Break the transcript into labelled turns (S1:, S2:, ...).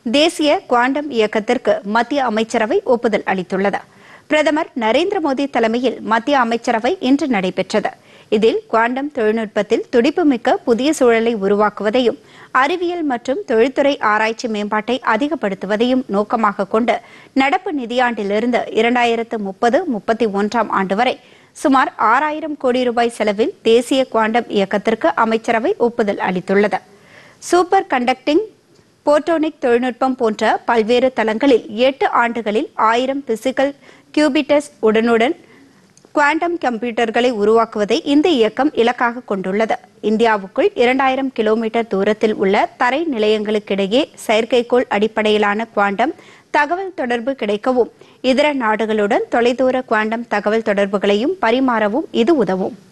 S1: தேசிய குவாண்டம் இயக்கத்திற்கு மத்திய அமைச்சரவை ஒப்புதல் அளித்துள்ளது. பிரதமர் நரேந்திர மோடி தலைமையில் மத்திய அமைச்சரவை இன்று நடைபெற்றது. இதில் குவாண்டம் தொழில்நுட்பத்தில் துடிப்புமிக்க புதிய சூழலை உருவாக்குவதையும் அறிவியல் மற்றும் தொழில்துறை ஆராய்ச்சி மேம்பாட்டை அதிகப்படுத்துவதையும் நோக்கமாக கொண்டு நடப்பு நிதியாண்டிலிருந்து 2030-31 ஆண்டு வரை சுமார் 6000 கோடி ரூபாய் செலவில் தேசிய குவாண்டம் இயக்கத்திற்கு அமைச்சரவை ஒப்புதல் அளித்துள்ளது. சூப்பர் கண்டக்டிங் போட்டோனிக் தொழில்நுட்பம் போன்ற பல்வேறு தளங்களில் 8 ஆண்டுகளில் 1000 பிசிக்கல் கியூபிட்டஸ் உடனுடன் குவாண்டம் கம்ப்யூட்டர்களை உருவாக்குவதை இந்த இயக்கம் இலக்காக கொண்டுள்ளது. இந்தியாவுக்குள் 2000 கிலோமீட்டர் தூரத்தில் உள்ள தரை நிலையங்களுக்கிடையே செயற்கைக்கோள் அடிப்படையிலான குவாண்டம் தகவல் தொடர்பு கிடைக்கவும் இதர நாடுகளுடன் தொலைதூர குவாண்டம் தகவல் தொடர்புகளையும் பரிமாறவும் இது உதவும்.